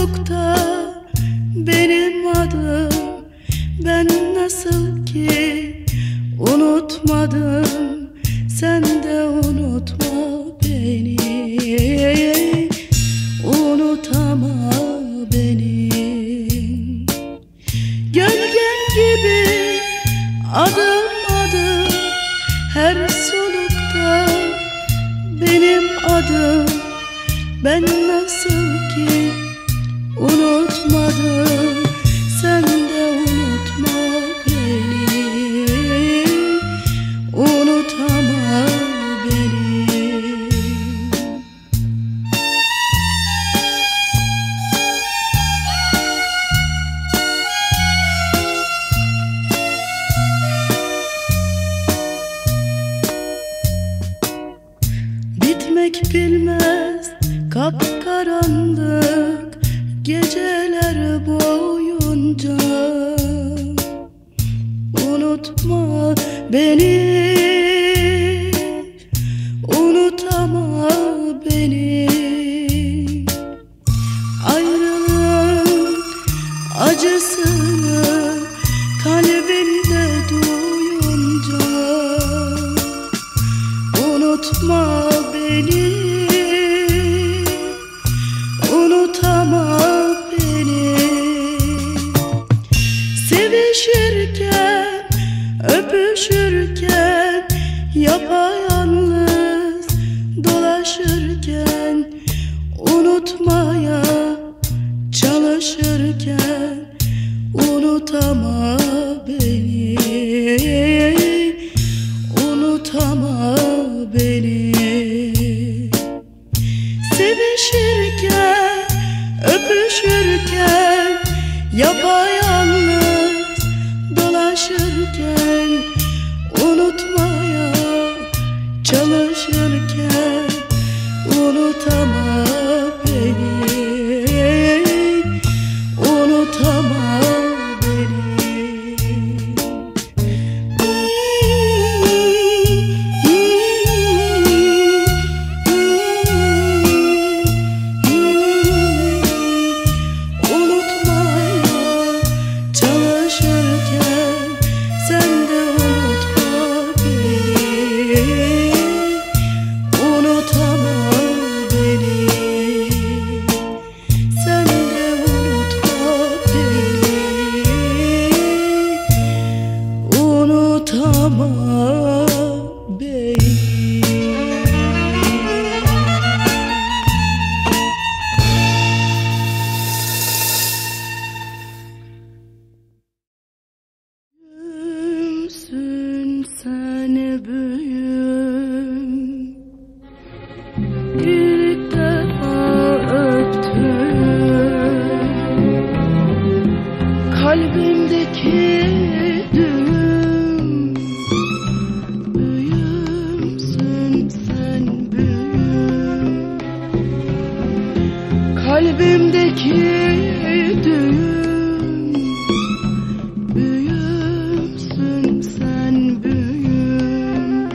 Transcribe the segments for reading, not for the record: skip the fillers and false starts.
solukta benim adım. Ben nasıl ki unutmadım, sen de unutma beni. Unutama beni. Gölgen gibi adım adım, her solukta benim adım. Ben nasıl ki unutmadım, sen de unutma beni. Unutama beni. Bitmek bilmez kapkaranlık geceler boyunca. Unutma beni, unutama beni. Ayrılığın acısını kalbinde duyunca. Unutma beni, unutama beni. Sevişirken, öpüşürken, yapayalnız dolaşırken, unutmaya çalışırken, unutama beni. Unutama beni. Sevişirken, öpüşürken, yapayalnız dolaşırken, unutmaya çalışırken, unutama beni. Unutama beni. Kalbimdeki düğüm, büyümsün sen büyüm. Kalbimdeki düğüm, büyümsün sen büyüm.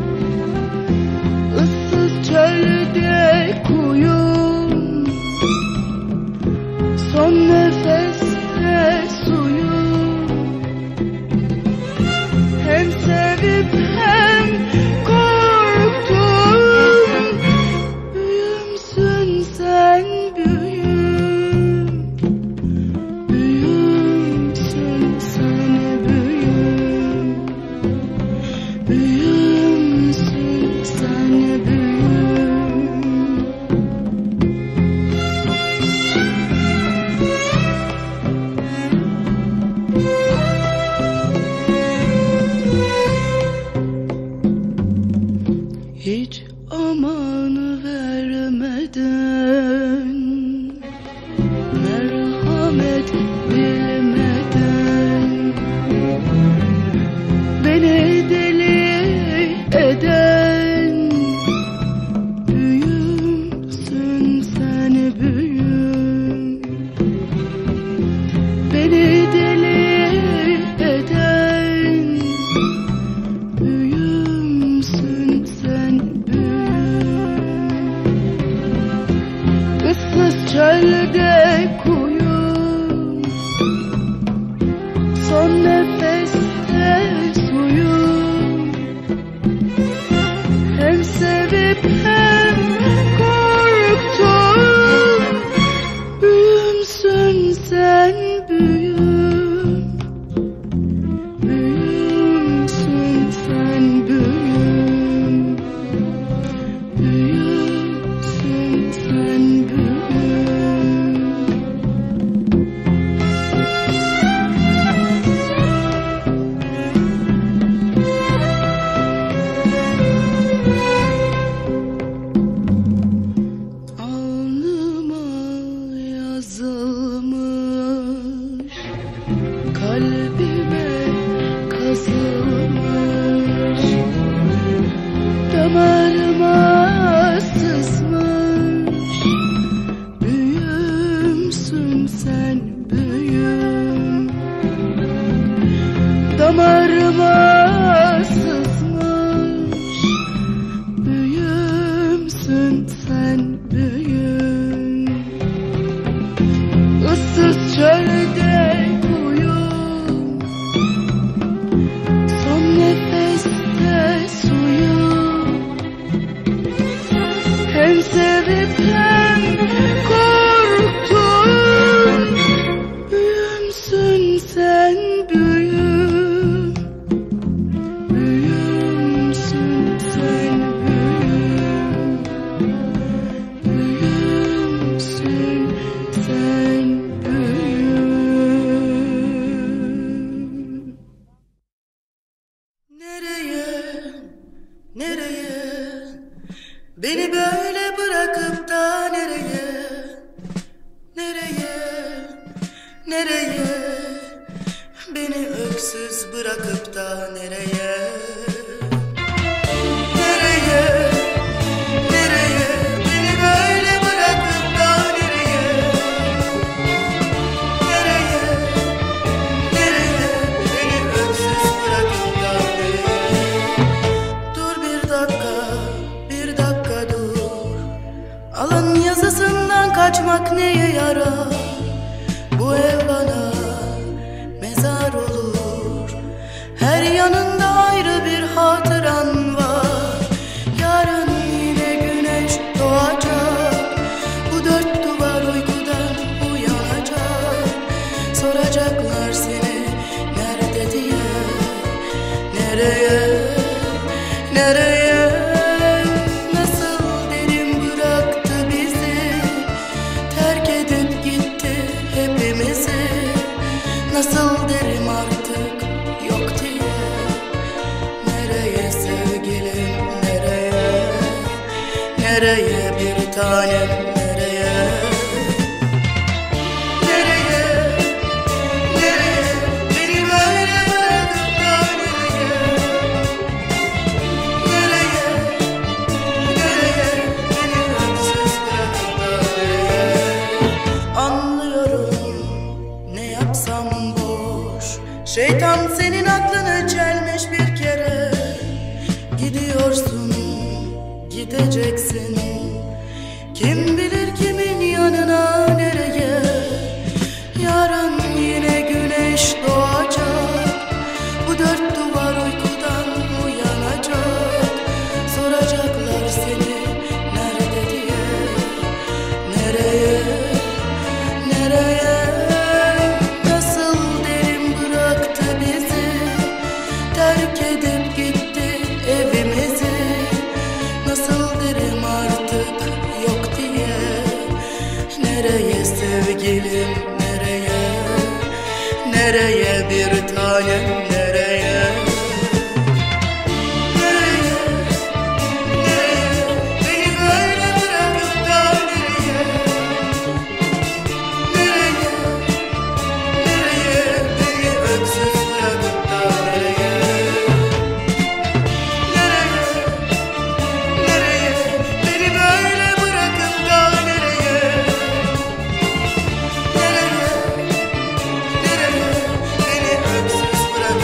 Issız çölde kuyum, son nefeste suyum. Hem sevip hem korktum, büyümsün sen büyüm. Büyümsün sen büyüm. Büyümsün sen büyüm. Hiç aman vermeden, merhamet bilmeden, beni deli eden, büyümsün sen büyüm. Beni deli eden, büyümsün sen büyüm. çölde kuyu, son nefeste suyu, hem sevip hem korktum. Büyümsün sen büyüm, büyümsün sen büyüm, büyümsün sen büyüm. Alnıma yazılmış, kalbime kazılmış, damarıma sızmış. Büyümsün sen büyüm, damarıma sızmış. Büyümsün sen büyüm, ıssız çölde uyum, son nefeste suyum, hem sevip hem korktum. Büyümsün sen büyüm, büyümsün sen büyüm, büyümsün sen büyüm. Nereye, nereye, beni böyle bırakıp da nereye, nereye, nereye, beni öksüz bırakıp da nereye, nereye, nereye, beni böyle bırakıp da nereye, nereye, nereye, beni öksüz bırakıp da nereye. Dur bir dakika, bir dakika dur. Alın yazısından kaçmak neye yarar? Bu ev bana mezar olur. Her yanında ayrı bir hatıran var. Yarın yine güneş doğacak. Bu dört duvar uykudan uyanacak. Soracaklar seni nerede diye. Nereye, nereye, nasıl derin bıraktı bizi, terk edip gitti hepimizi. Nasıl derim artık yok diye. Nereye sevgilim, nereye, nereye bir tanem, nereye, nereye, nereye, beni böyle bırakıp da nereye, nereye, nereye, beni öksüz bırakıp da nereye. Anlıyorum, ne yapsam boş. Şeytan senin aklını çelmiş bir kere. Gidiyorsun, gideceksin. Kim bilir kimin yanına, nereye. Yarın yine güneş doğacak. Bu dört duvar uykudan uyanacak. Soracaklar seni nerede diye. Nereye, nereye, nasıl derin bıraktı bizi, terk edip gitti evimizi. Nasıl derim artık yok diye. Nereye sevgilim, nereye, nereye bir tanem, nereye, nereye, nereye, beni böyle bırakıp da nereye, nereye, nereye, beni öksüz bırakıp da nereye, nereye, nereye, beni böyle bırakıp da nereye, nereye, nereye, beni öksüz bırakıp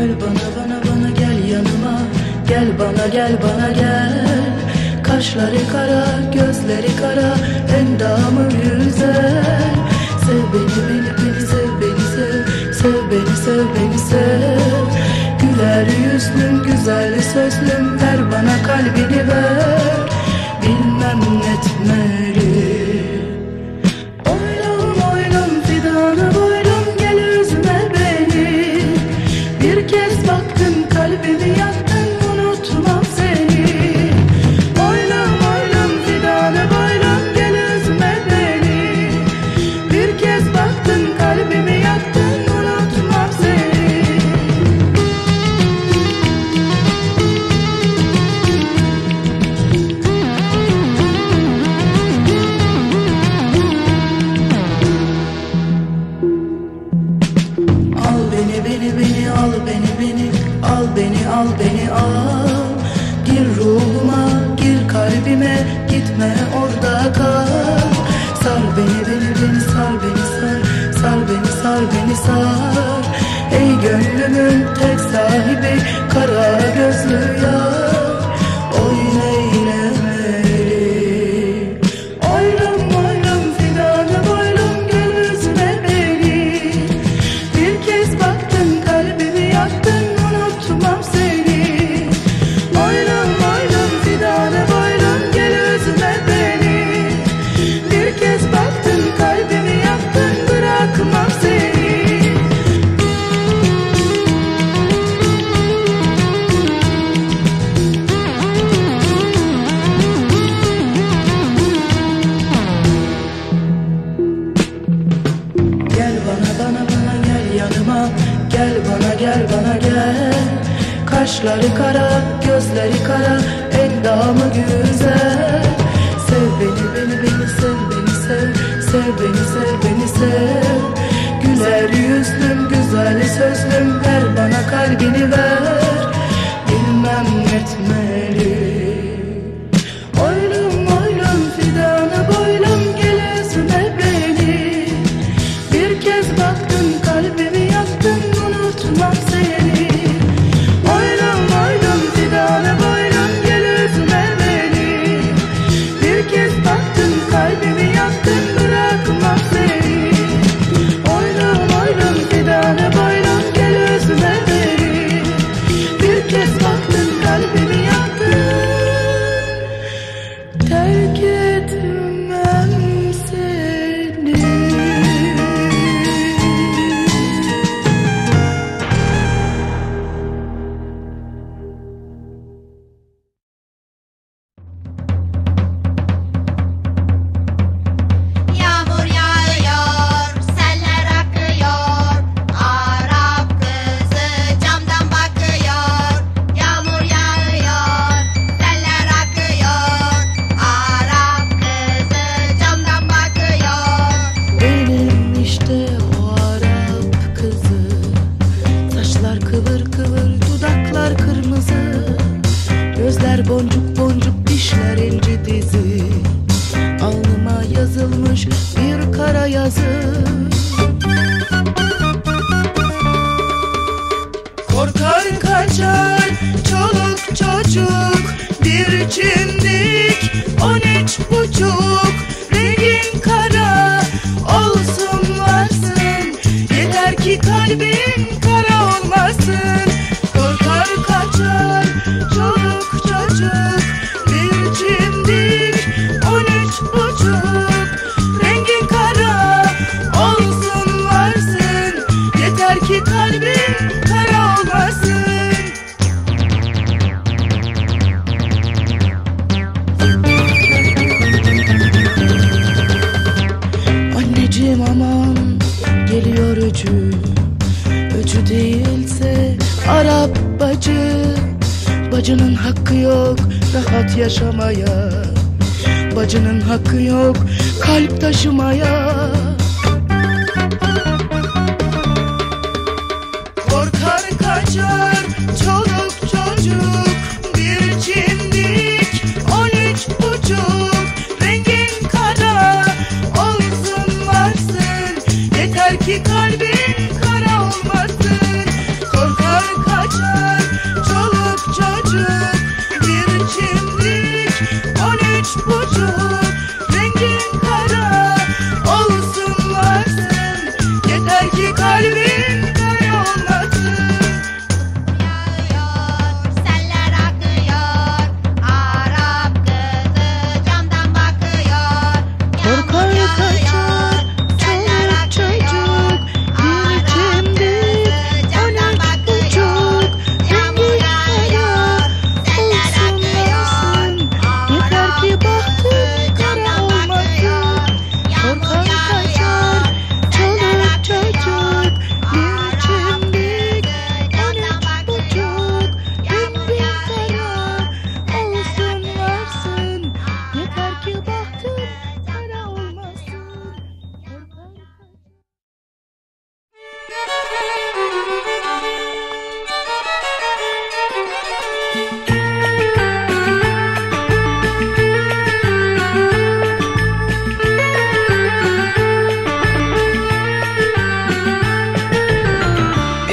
Gel bana bana bana gel yanıma, gel bana gel bana gel. Kaşları kara, gözleri kara, endamı güzel. Sev beni beni beni sev beni sev, sev beni sev beni sev. Güler yüzlüm güzel sözlüm, ver bana kalbini ver. Bilmem netmeli. Oylum oylum fidanı boylum, gel üzme beni. Bir kez baktın kalbimi yaktın, unutmam seni. Oylum oylum fidanı boylum, gel üzme beni. Bir kez baktın kalbimi yaktın, unutmam seni. Al beni al, gir ruhuma, gir kalbime, gitme orada kal. Sar beni beni beni sar beni sar, sar beni sar beni sar. Ey gönlümün tek sahibi, kara gözlü yar, oyun eylemeli. Oylum oylum fidanı boylum, gel üzme beni. Bir kez baktın kalbimi yaktın, unutmam seni. Oylum oylum fidanı boylum, gel üzme beni. Bir kez baktın kalbimi yaktın, bırakmam seni. Gel bana bana bana gel yanıma, gel bana gel bana gel. Kaşları kara, gözleri kara, endamı güzel. Sev beni beni beni sev beni sev, sev beni sev beni sev. Güler yüzlüm güzel sözlüm, ver bana kalbini ver. Bilmem netmeli. Oylum oylum fidanı boylum, gel üzme beni. Bir kez baktın kalbimi yaktın, unutmam seni. Oylum oylum fidanı boylum, gel üzme beni. Bir kez baktın kalbimi yaktın, bırakmam seni. Oylum oylum fidanı boylum, gel üzme beni. Bir kez baktın kalbimi yaktın, terk etmem seni. Yağmur yağıyor, seller akıyor. Arap kızı camdan bakıyor. Yağmur yağıyor, seller akıyor. Arap kızı camdan bakıyor. Benim işte o Arap kızı. Saçlar kıvır kıvır, dudaklar kırmızı. Gözler boncuk boncuk, dişler inci dizi. Alnıma yazılmış bir kara yazı. Korkar kaçar çoluk çocuk, bir cimdik 13,5. Rengin kara olsun varsın, yeter ki kalbin kara olmasın. Korkar kaçar çoluk çocuk, bir cimdik 13,5. Rengin kara olsun varsın, yeter ki kalbin kara olmasın. Anneciğim aman, geliyor öcü. Öcü değilse Arap bacı. Bacının hakkı yok rahat yaşamaya. Bacının hakkı yok kalp taşımaya. Korkar kaçar çoluk çocuk, bir cimdik 13,5. Rengin kara olsun varsın, yeter ki kalbin kara olmasın. Korkar kaçar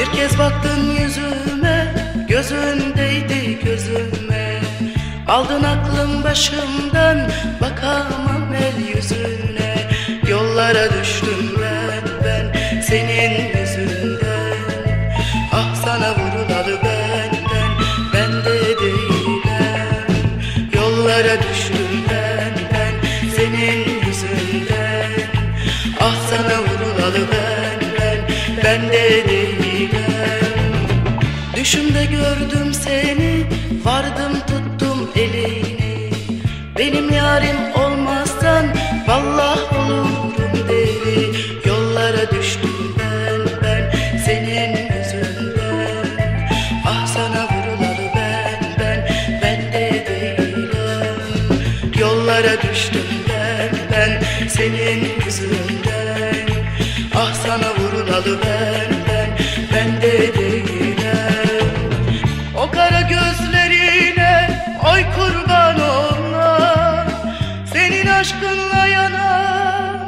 Bir kez baktın yüzüme, gözün değdi gözüme. Aldın aklım başımdan, bakamam el yüzüne. Yollara düştüm ben senin yüzünden. Ah sana vurulalı ben de değilim. Yollara düştüm ben senin yüzünden. Ah sana vurulalı ben de değilim. Düşümde gördüm seni, vardım tuttum elini. Benim yarim olmazsan vallahi olurum deli. Yollara düştüm ben senin yüzünden. Ah sana vurulalı ben de değilim. Yollara düştüm ben senin yüzünden. Ah sana vurulalı ben de değilim. O kara gözlerine oy kurban olma, senin aşkınla yanan.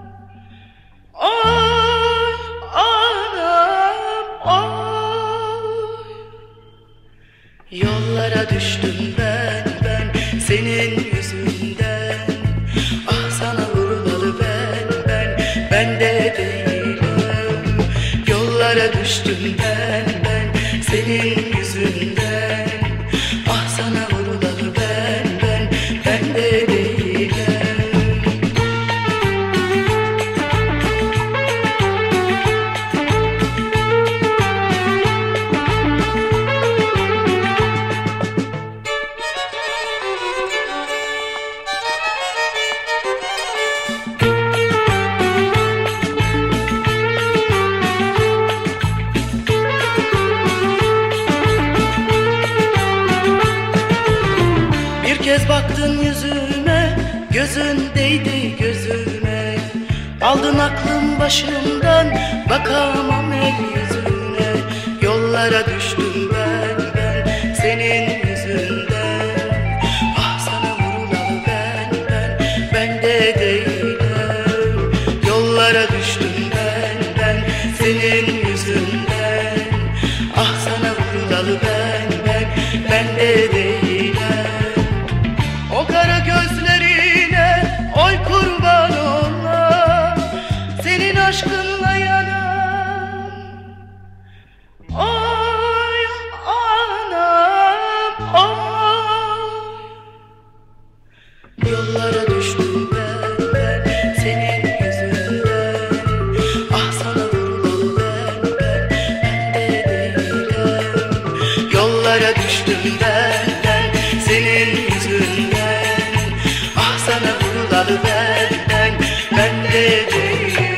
Oy anam oy. Yollara düştüm ben senin yüzünden. Ah sana vurulalı ben de değilim. Yollara düştüm ben senin yüzünden. Ah sana vurulalı ben de değilim. Bir kez baktın yüzüme, gözün değdi gözüme. Aldın aklım başımdan, bakamam el yüzüne. Yollara düştüm ben senin yüzünden. Ah sana vurulalı ben de değilim. Yollara düştüm ben senin yüzünden. Ah sana vurulalı ben de değilim. O kara gözlerine oy kurban olma, senin aşkınla yanan. Oy anam oy. Yollara düştüm ben senin yüzünden. Ah sana vurulalı ben de değilim. Yollara düştüm ben senin yüzünden. Ah sana vurulalı ben de değilim.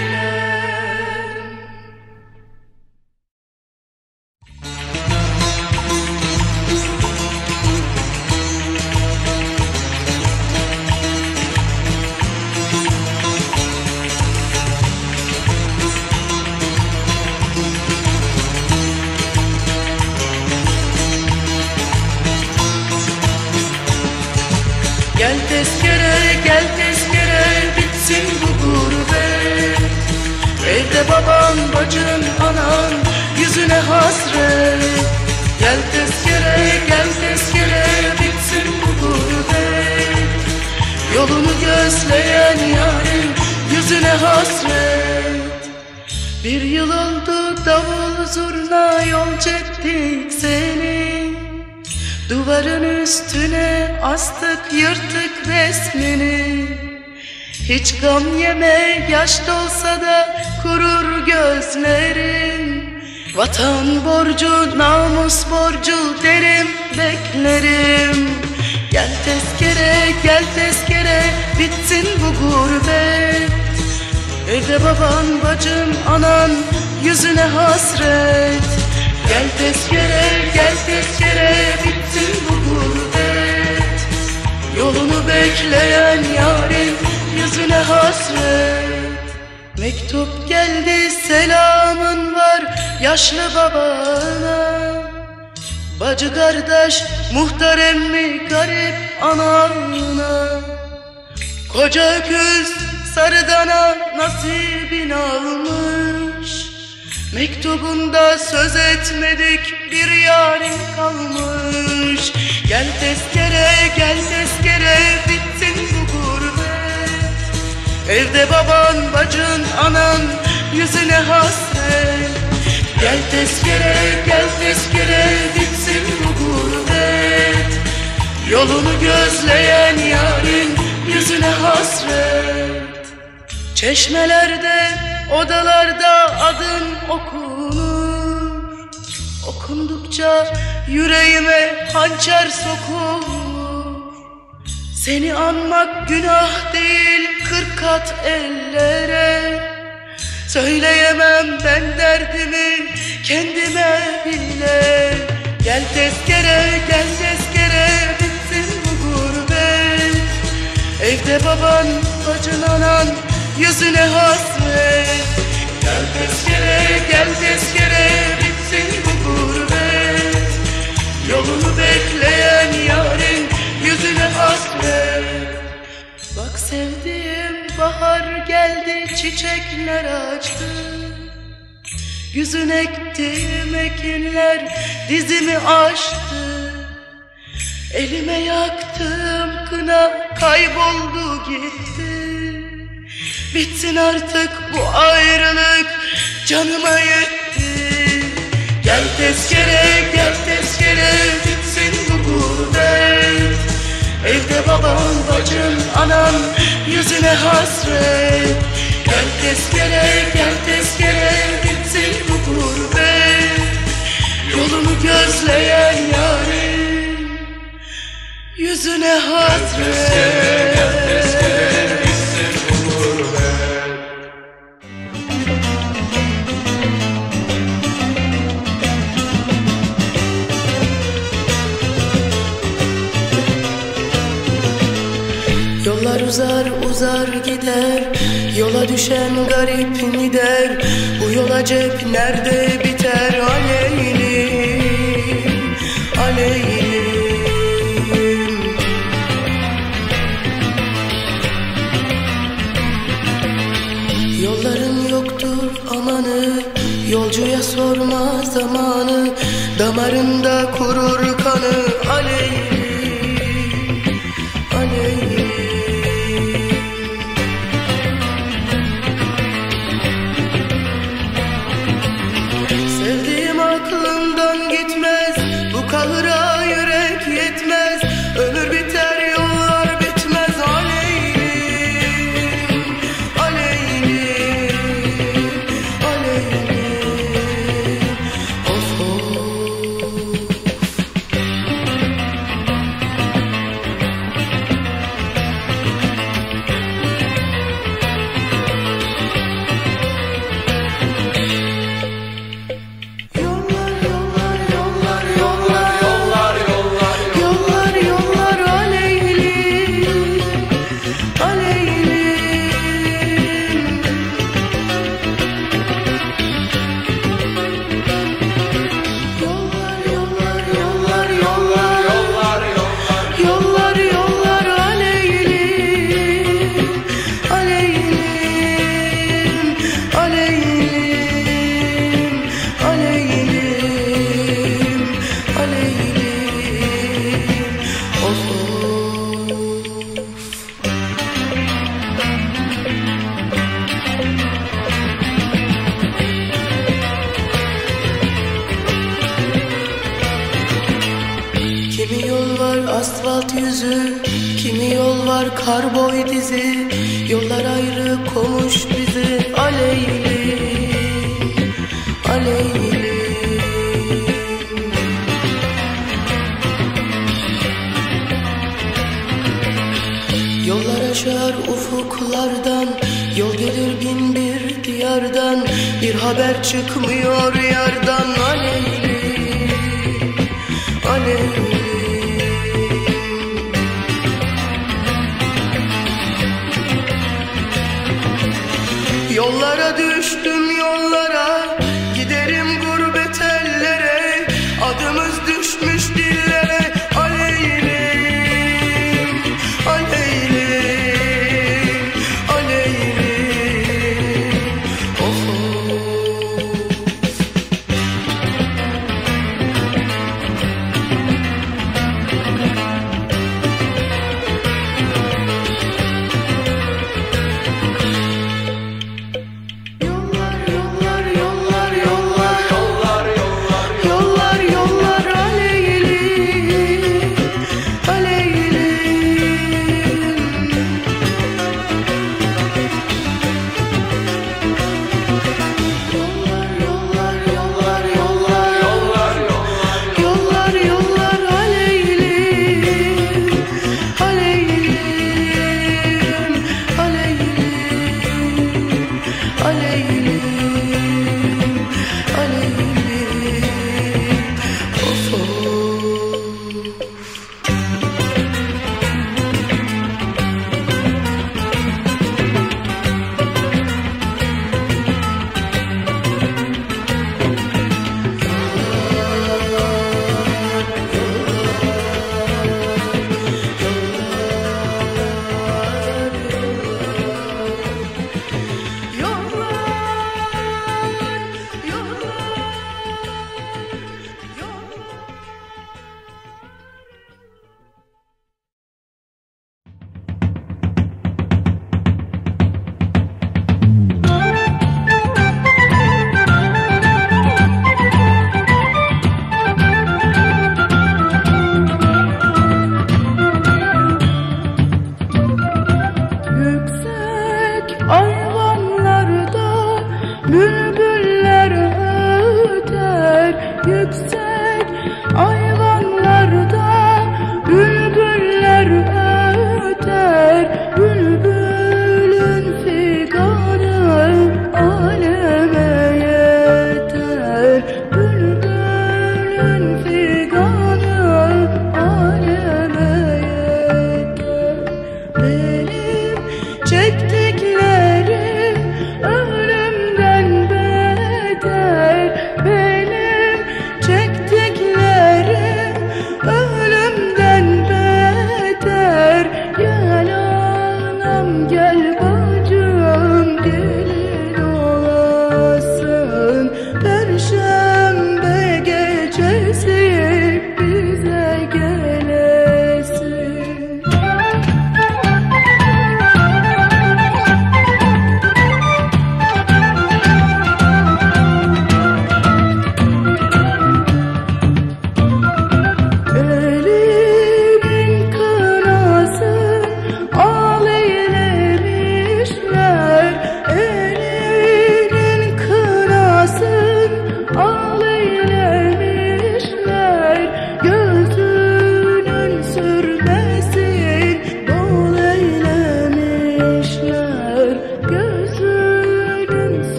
Gel tezkere bitsin bu gurbet. Evde baban, bacın, anan yüzüne hasret. Gel tezkere bitsin bu gurbet. Yolunu gözleyen yarın yüzüne hasret. Bir yıl oldu davul zurna yol çektik seni. Duvarın üstüne astık yırtık resmini. Hiç gam yeme, yaş dolsa da kurur gözlerim. Vatan borcu, namus borcu derim beklerim. Gel tezkere bitsin bu gurbet. Evde baban, bacım, anan yüzüne hasret. Gel tezkere bitsin bu gurbet. Yolunu bekleyen yarın yüzüne hasret. Mektup geldi selamın var yaşlı babana. Bacı kardeş muhtar emmi garip anana. Koca öküz sarı dana nasibini almış. Mektubunda söz etmedik bir yarın kalmış. Gel tezkere, gel tezkere, bitsin bu gurbet. Evde baban, bacın, anan, yüzüne hasret. Gel tezkere, gel tezkere, bitsin bu gurbet. Yolunu gözleyen yarın yüzüne hasret. Çeşmelerde, odalarda adın okunur. Okundukça yüreğime hançer sokulur. Seni anmak günah değil 40 kat ellere. Söyleyemem ben derdimi kendime bile. Gel tezkere, gel tezkere, bitsin bu gurbet. Evde baban, bacın, anan, yüzüne hasret. Gel tezkere, gel tezkere, bitsin bu gurbet. Yolunu bekleyen yarın yüzüne hasret. Bak sevdiğim bahar geldi, çiçekler açtı. Güzün ektiğim ekinler dizimi aştı. Elime yaktığım kına kayboldu gitti. Bitsin artık bu ayrılık, canıma yetti. Gel tezkere, gel tezkere, bitsin bu gurbet. Evde baban, bacın, anan, yüzüne hasret. Gel tezkere, gel tezkere, bitsin bu gurbet. Yolunu gözleyen yarın yüzüne hasret. Gel tezkere, bitsin bu gurbet. Yollar uzar uzar gider, yola düşen garip gider. Bu yola cep nerede biter? Aleylim, aleylim. Yolların yoktur amanı, yolcuya sorma zamanı. Damarında kurur kanı. Aleylim, aleylim. Sevdiğim aklımdan gitmez, bu kahıra yürek yetmez. Ömür biter, yollar bitmez. Aleylim, aleylim, aleylim. Of of. Kimi yol var asfalt yüzü, kimi yol var kar boy dizi. Yollar ayrı komuş bizi. Aleylim, aleylim. Yollar aşar ufuklardan, yol gelir bin bir diyardan. Bir haber çıkmıyor yardan. Aleylim, aleylim. Yollara düştüm yollara, giderim gurbet ellere. Adımız düşmüş dillere. Aleylim, aleylim, aleylim. Of of. yüksek ayvanlarda bülbüller öter, bülbülün figanı aleme yeter, bülbülün figanı aleme yeter. Benim çektiklerim ölümden beter, benim çektiklerim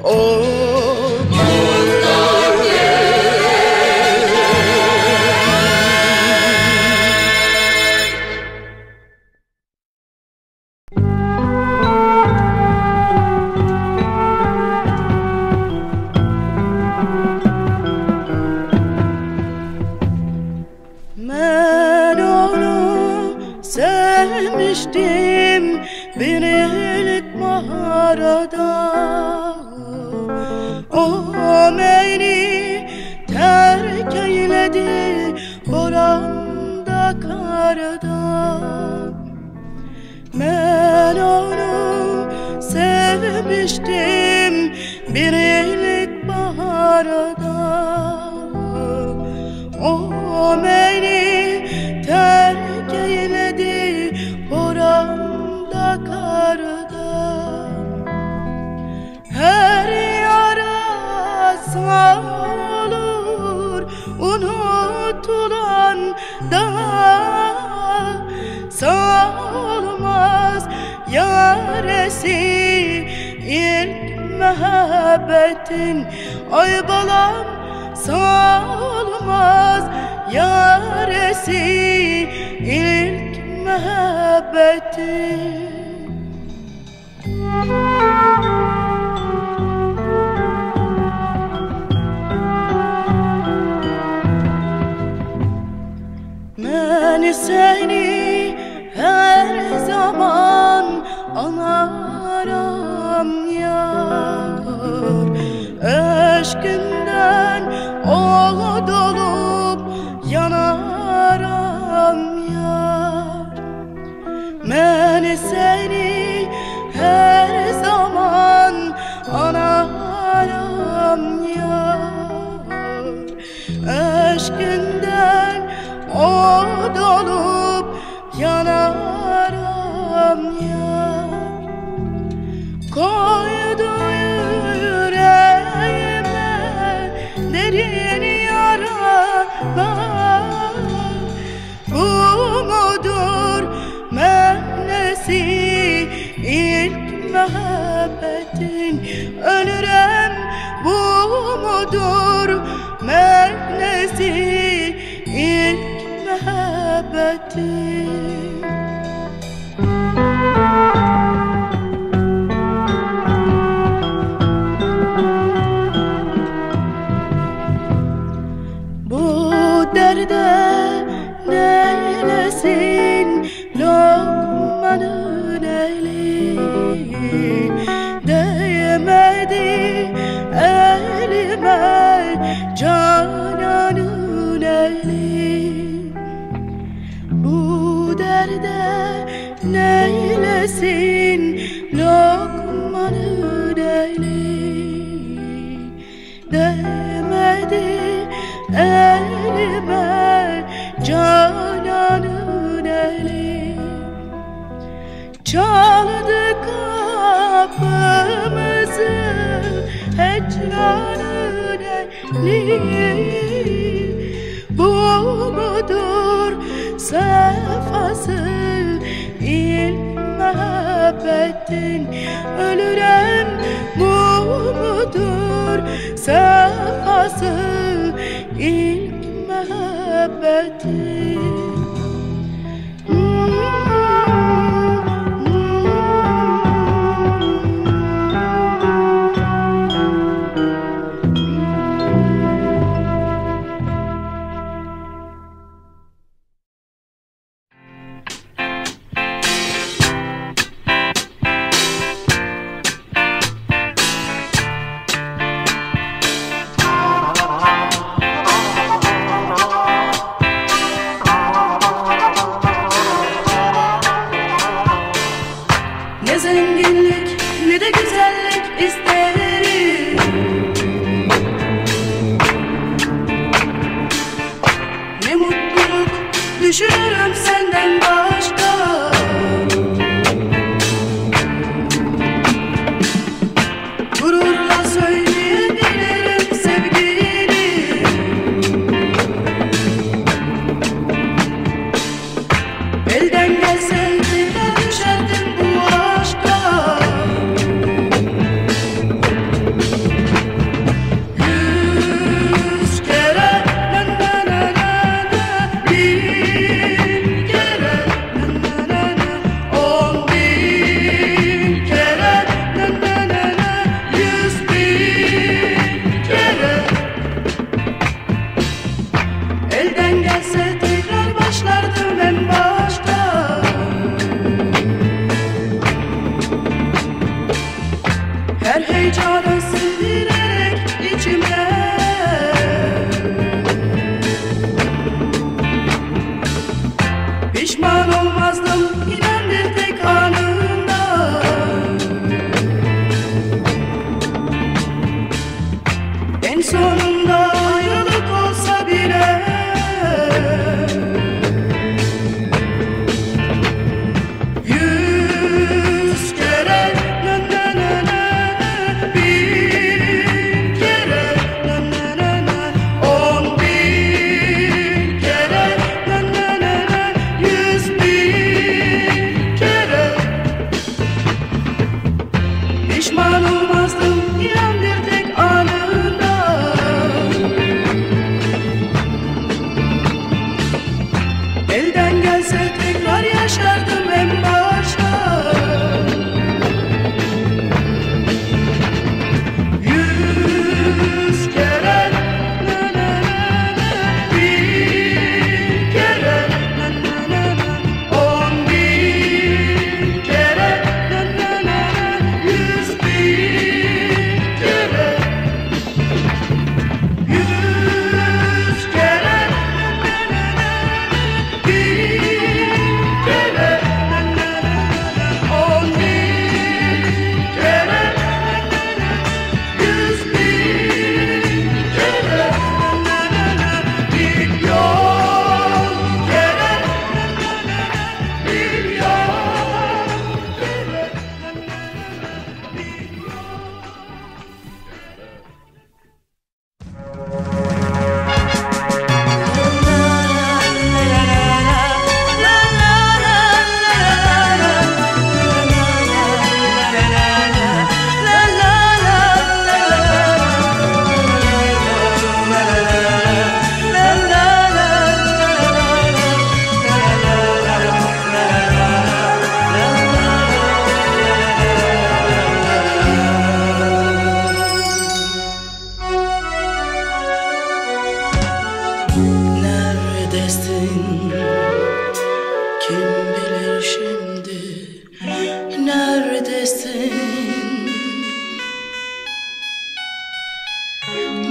Ben onu sevmiştim bir ilk baharda. O beni terk eyledi boranda karda. Ben onu sevmiştim bir ilk baharda. O beni terk eyledi boranda karda. Her yara sağ olur unutulan da sağ olmaz yaresi ilk muhabbetin. Ay balam sağ olmaz yaresi ilk muhabbetin. Ben seni her zaman anarım yar. Aşkından ol dolup yanarım yar. Ben seni her zaman anarım yar. Aşkından ol dolup yanarım yar. Koydu yüreğime derin yaralar. Bu mudur menesi ilk muhabbetin? Ölürüm bu mudur menesi ilk muhabbetin? Bu derde neylesin Lokman'ın eli? Değmedi elime Canan'ın eli. Bu derde neylesin Lokman'ın eli? Değmedi elime Canan'ın eli. Çaldı kapımızı hecranın eli. Bu mudur sefası ilk muhabbetin? Ölürüm bu mudur sefası ilk muhabbetin?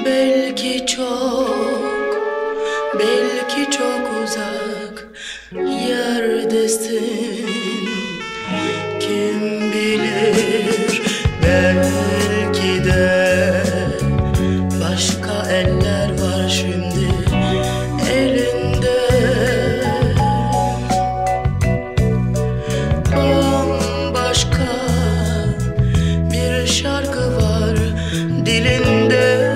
Belki çok, belki çok uzak yerdesin. Kim bilir, belki de başka eller var şimdi elinde. Bambaşka bir şarkı var dilinde.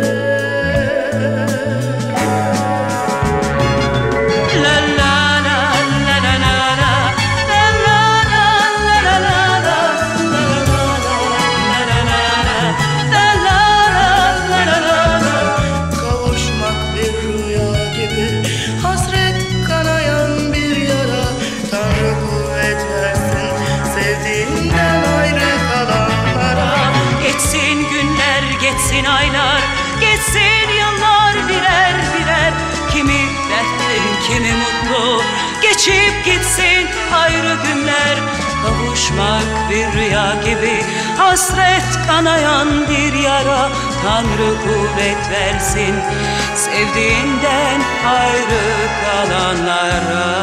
Geçsin aylar, geçsin yıllar birer birer. Kimi dertli, kimi mutlu, geçip gitsin ayrı günler. Kavuşmak bir rüya gibi, hasret kanayan bir yara. Tanrı kuvvet versin sevdiğinden ayrı kalanlara.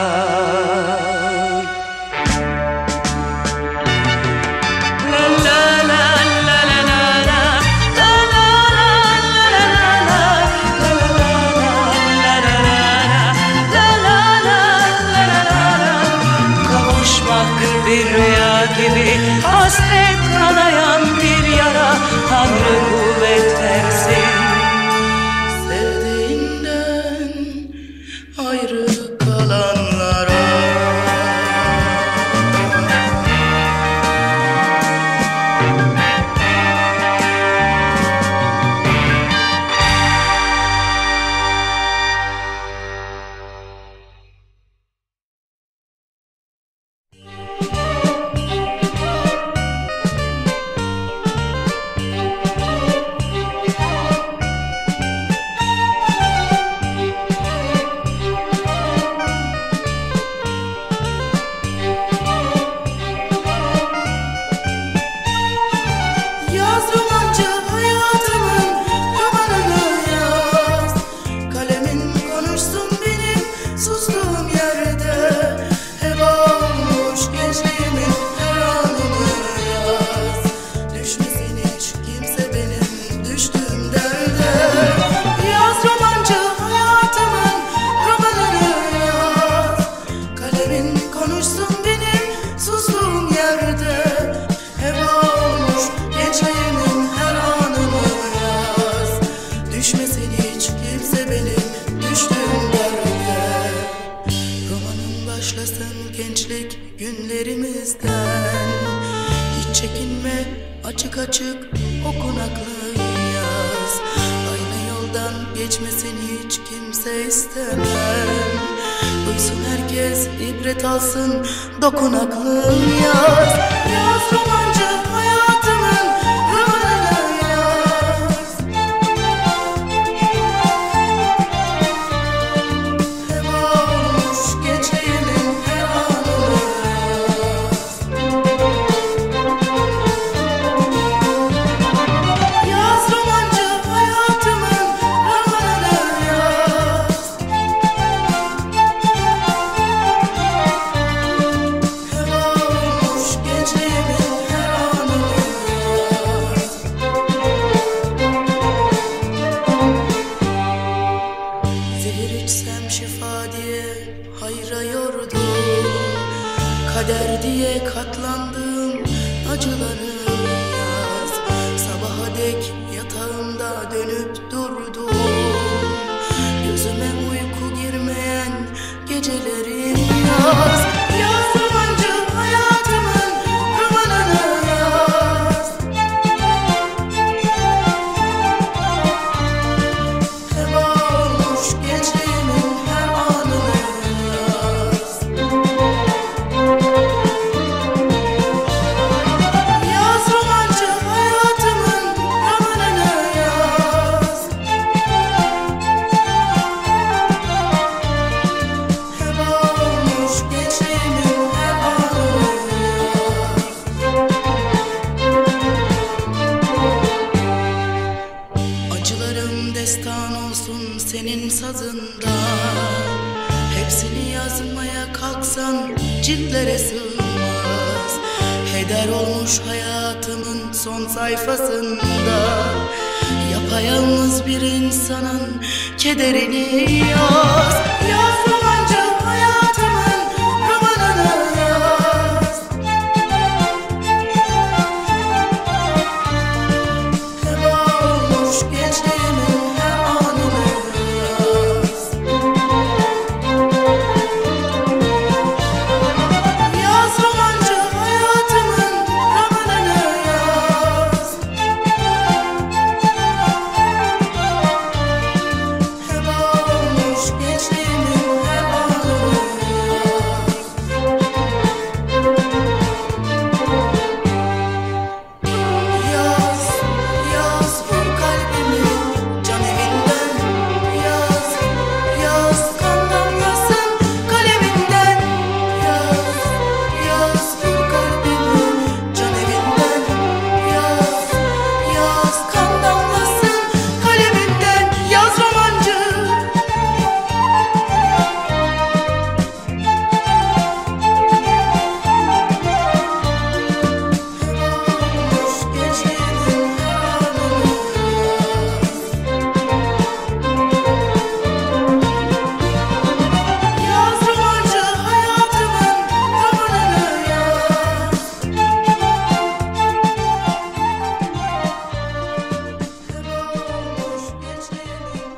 Bir rüya gibi, hasret kanayan bir yara. Tanrı kuvvet versin sevdiğinden ayrı kalanlara. Gençlik günlerimizden hiç çekinme, açık açık okunaklı yaz. Aynı yoldan geçmesini hiç kimse istemem. Duysun herkes, ibret alsın, dokunaklı yaz. Yaz romancı hayatımın romanını yaz. Heba olmuş gençliğimin her anını yaz. Yaz romancı hayatımın romanını yaz. Heba olmuş gençliğimin her anını yaz. Zehir içsem şifa diye hayrayordum. Kader diye katlandım acıları yaz. Sabaha dek yatağımda dönüp durdum. Gözüme uyku girmeyen gecelerim yaz. Yaz romancı hayatımın romanını yaz. Heba olmuş gençliğimin her anını yaz. Yaz romancı hayatımın romanını destan olsun senin sazında. Hepsini yazmaya kalksan ciltlere sığmaz. Heder olmuş hayatımın son sayfasında. Yapayalnız bir insanın kederini yaz. Yaz romancı hayatımın romanını yaz. Heba olmuş gençliğimin her anını yaz. Yaz romancı hayatımın romanını yaz. Heba olmuş gençliğimin her anını yaz. Yaz vur kalbimi can evinden. Yaz, yaz kan damlasın kaleminden. Yaz vur kalbimi can evinden. Yaz kan damlasın kaleminden. Yaz romancı. Olmuş gençliğimin her anını yaz. Yaz romancı hayatımın romanını yaz. Olmuş gençliğimin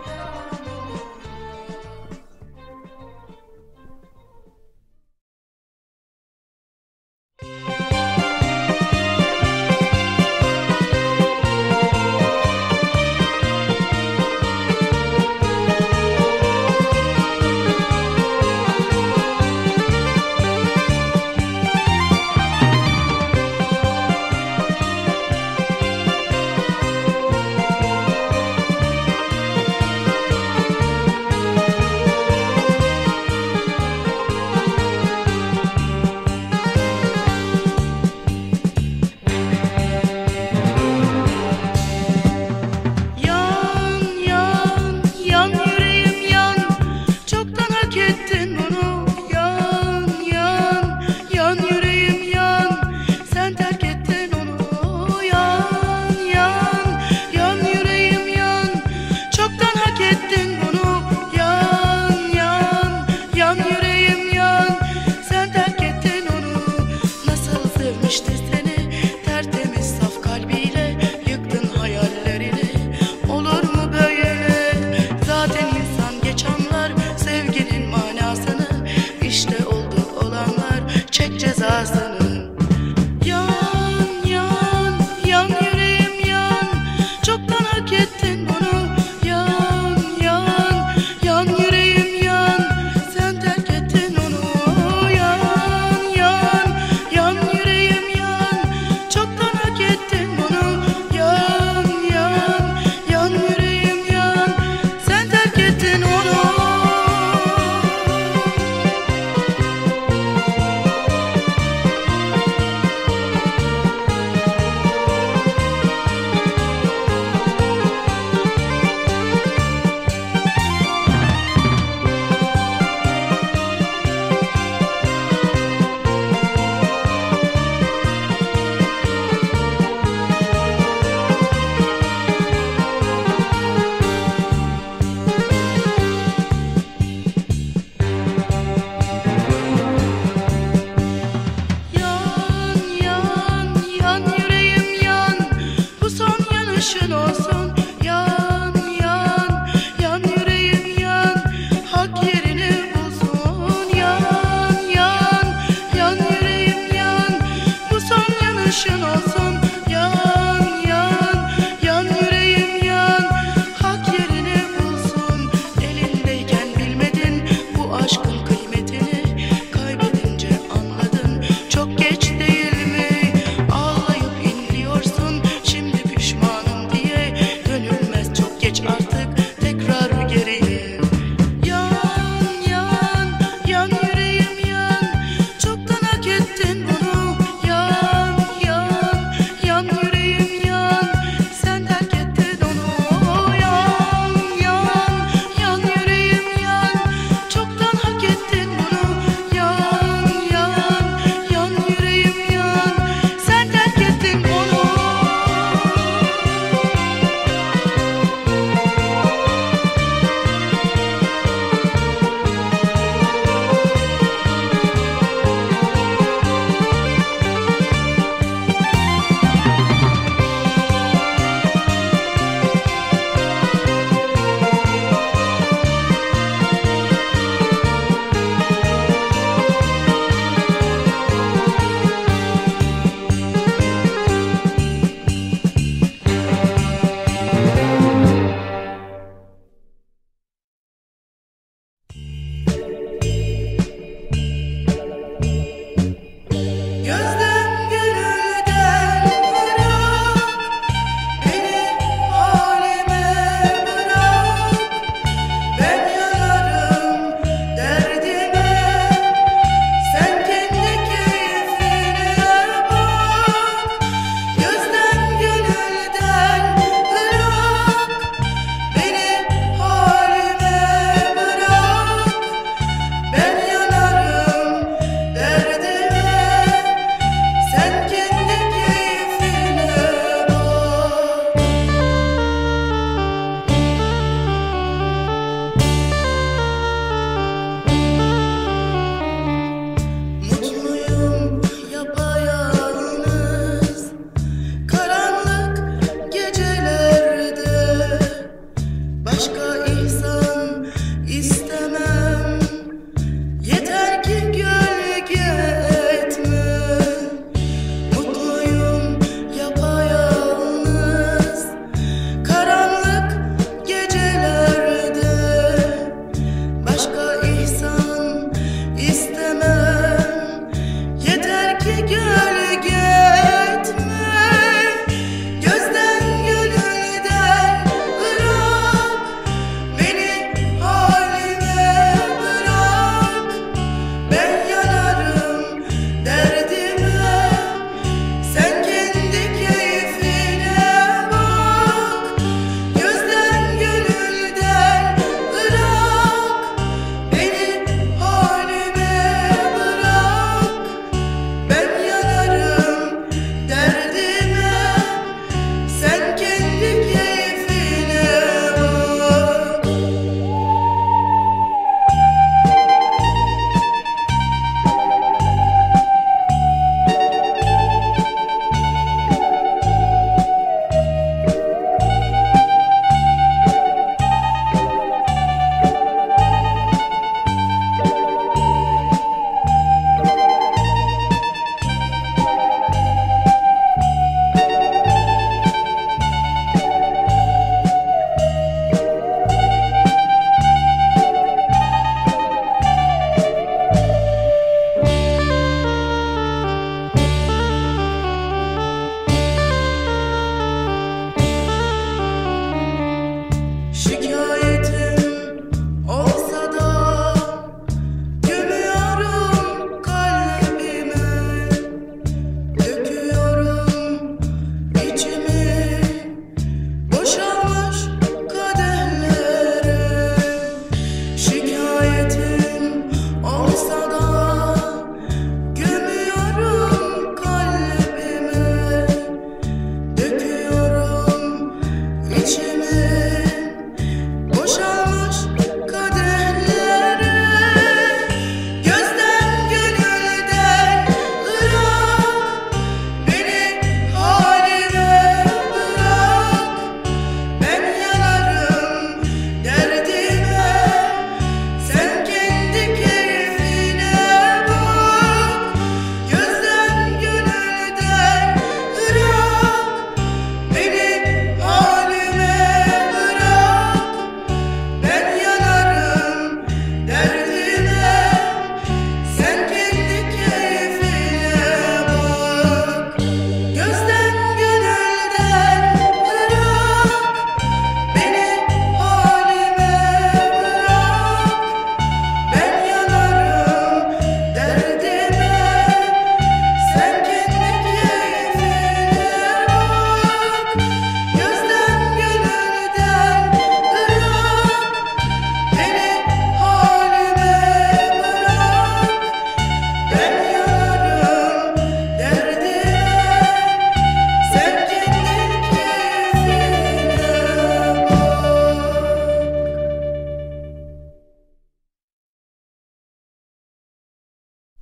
yan yan yan yüreğim yan. Çoktan hak ettin bunu. Yan yan yan yüreğim yan. Sen terk ettin onu. Yan yan yan yüreğim yan. Çoktan hak ettin bunu. Yan yan yan yüreğim yan. Sen terk ettin onu. Nasıl sevmişti seni tertemiz saf kalbiyle. Yıktın hayallerini. Olur mu böyle? Zaten insan geç anlar sevginin manasını. İşte oldu olanlar, çek cezasını. Yan yan yan yüreğim yan. Çoktan hak ettin bunu. Yan yan yan yüreğim yan. Sen terk ettin onu. Yan yan yan yüreğim yan. Çoktan hak ettin bunu. Yan yan yan yüreğim yan. Sen terk ettin onu. Yan yan yan yüreğim yan. Bu son yanışın olsun. Yan yan yan yüreğim yan. Hak yerini bulsun. Yan yan yan yüreğim yan. Bu son yanışın olsun. Yan yan yan yüreğim yan. Hak yerini bulsun. Elindeyken bilmedin bu aşkın kıymetini. Kaybedince anladın. Çok geç değil mi? Ağlayıp inliyorsun. Şimdi pişmanım diye gönül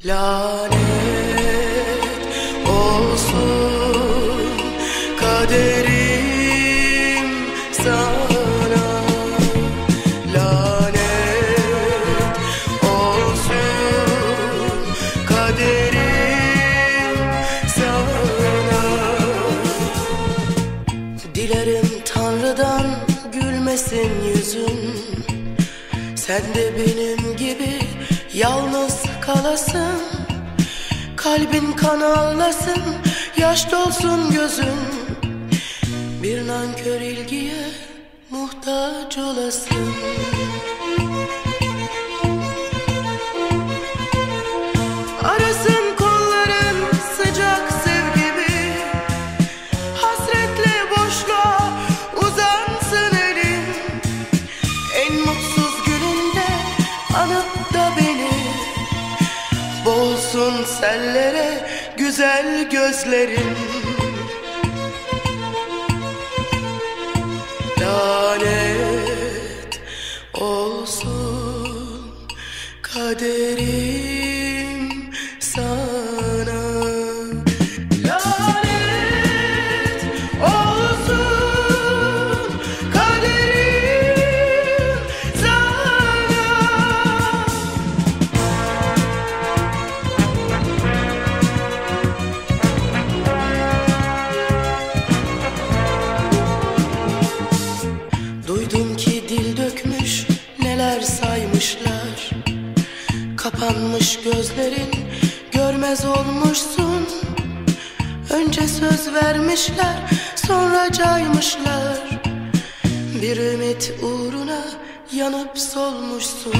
Lanet olsun kaderim sana. Lanet olsun kaderim sana. Dilerim Tanrı'dan gülmesin yüzün, sen de benim gibi yalnız kalasın. Kalbin kan ağlasın, yaş dolsun gözün, bir nankör ilgiye muhtaç olasın. Arasın kolların sıcak sevgimi, hasretle boşluğa uzansın elin. En mutsuz gününde anıp da beni, boğulsun sellere güzel gözlerin. Lanet olsun kaderim sana. Lanet olsun kaderim sana. Duydum ki dil dökmüş neler saymışlar, kapanmış gözlerin görmez olmuşsun. Önce söz vermişler sonra caymışlar, bir ümit uğruna yanıp solmuşsun.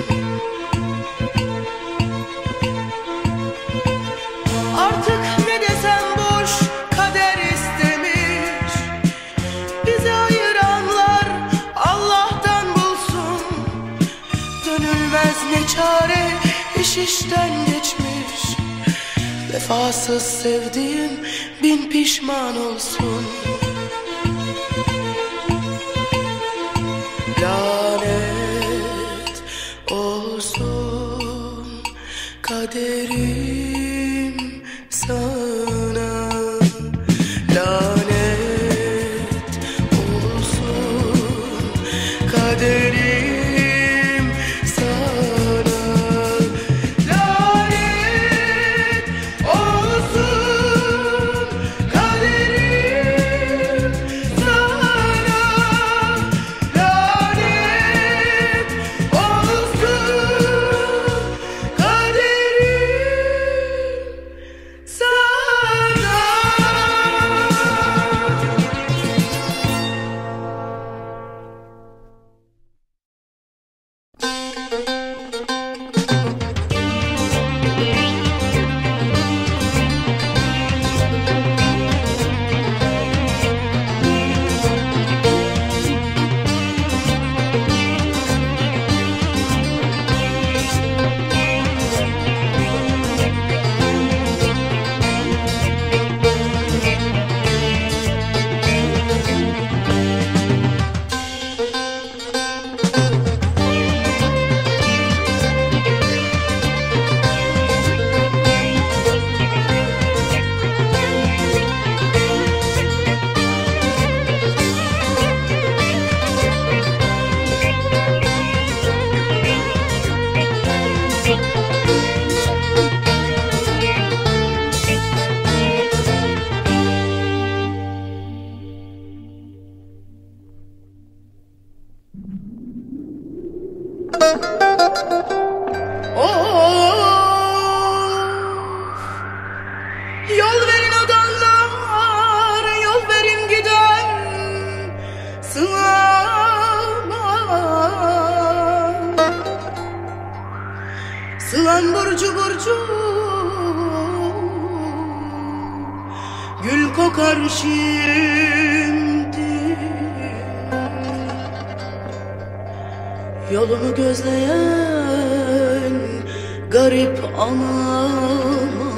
Artık ne desem boş, kader istemiş. Bizi ayıranlar Allah'tan bulsun. Dönülmez ne çare, iş işten geçmiş. Vefasız sevdiğim bin pişman olsun. Lanet olsun kaderim sana. Lanet olsun kaderim sana. Lanet olsun kaderim sana. Lanet olsun kaderim sana. Yol verin adamlar, yol verin giden sığamam. Sığan burcu burcu gül kokar şimdi. Yolumu gözleyen garip anam,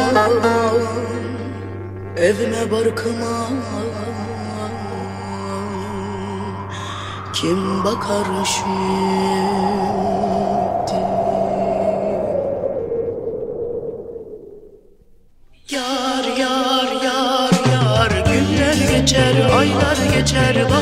evime barkıma kim bakar şimdi?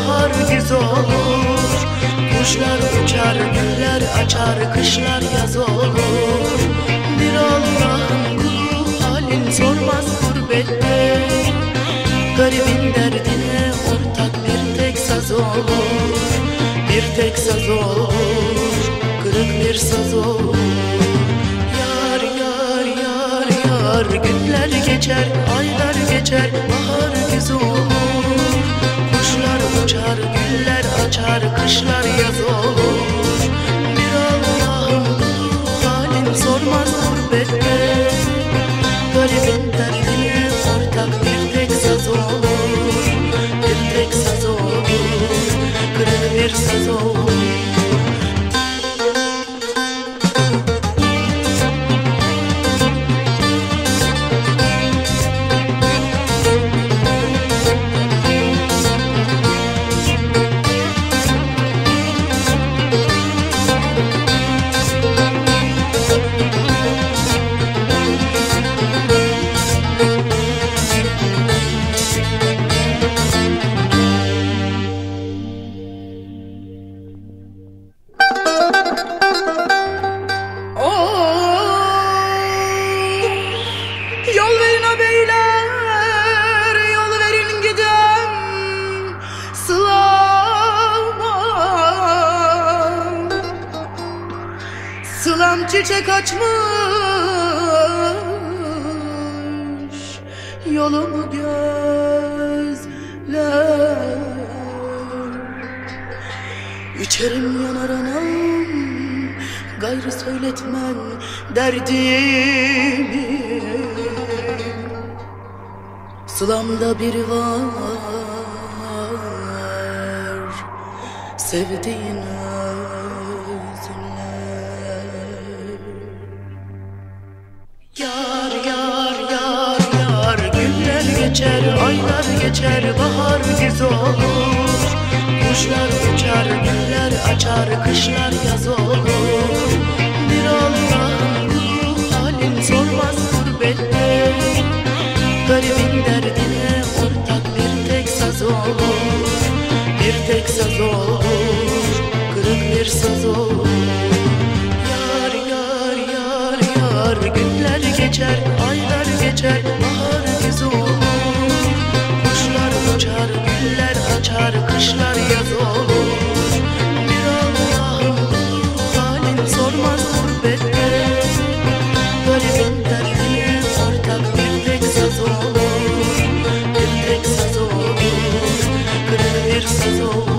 bahar güz olur. Kuşlar uçar, güller açar, kışlar yaz olur. Bir Allah'ın kulu halin sormaz gurbette. Garibin derdine ortak bir tek saz olur. Bir tek saz olur, kırık bir saz olur. Yar yar yar yar, günler geçer, aylar geçer, bahar güz olur. Kuşlar uçar, güller açar, kışlar yaz olur. Bir Allah'ın kulu halin sormaz gurbette. Garibin derdine ortak bir tek saz olur. Bir tek saz olur, kırık bir saz olur. Yol verin ha beyler, yol verin gidem sılama. Sılam çiçek açmış, yolumu gözler. İçerim yanar anam, gayrı söyletmen derdimi. Sılamda biri var, sevdiğin özler. Yar yar yar yar, günler geçer, aylar geçer, bahar güz olur. Kuşlar uçar, güller açar, kışlar yaz olur. Bir Allah'ın kulu halin sormaz gurbette. Garibin derdine ortak bir tek saz olur. Bir tek saz olur, kırık bir saz olur. Yar yar yar yar, günler geçer, aylar geçer, bahar güz olur. Kuşlar uçar, güller açar, kışlar yaz olur. Bir Allah'ın kulu halin sormaz gurbette. Garibin derdine ortak bir tek saz olur. Bir tek saz olur, kırık bir saz olur.